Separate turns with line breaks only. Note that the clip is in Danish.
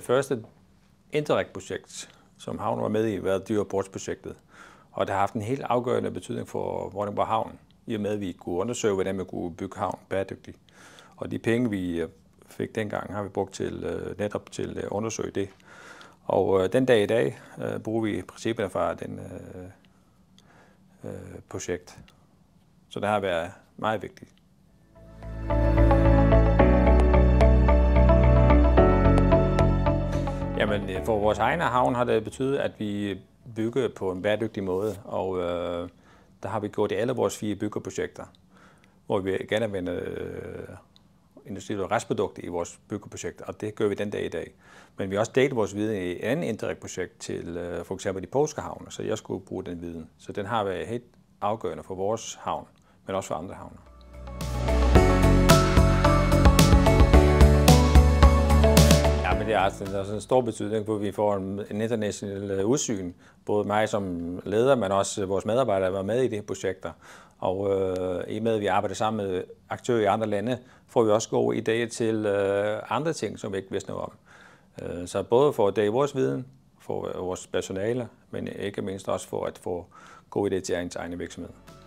det første Interreg-projekt, som havnen var med i, været Dyreportsprojektet. Og det har haft en helt afgørende betydning for Vordingborg Havn, i og med at vi kunne undersøge, hvordan vi kunne bygge havn bæredygtigt. Og de penge, vi fik dengang, har vi brugt til netop til at undersøge det. Og den dag i dag bruger vi principperne fra den projekt. Så det har været meget vigtigt. Jamen, for vores egen havn har det betydet, at vi bygger på en bæredygtig måde, og der har vi gjort i alle vores 4 byggeprojekter, hvor vi genanvender industrielle restprodukter i vores byggeprojekter, og det gør vi den dag i dag. Men vi har også delt vores viden i et andet Interreg-projekt til for eksempel de polske havne, så jeg skulle bruge den viden. Så den har været helt afgørende for vores havn, men også for andre havne. Det er altså en stor betydning, hvor vi får en international udsyn. Både mig som leder, men også vores medarbejdere, der var med i de her projekter. Og i og med, at vi arbejder sammen med aktører i andre lande, får vi også gode idéer til andre ting, som vi ikke vidste noget om. Så både for at dele vores viden, for vores personale, men ikke mindst også for at få gode idéer til egne virksomheder.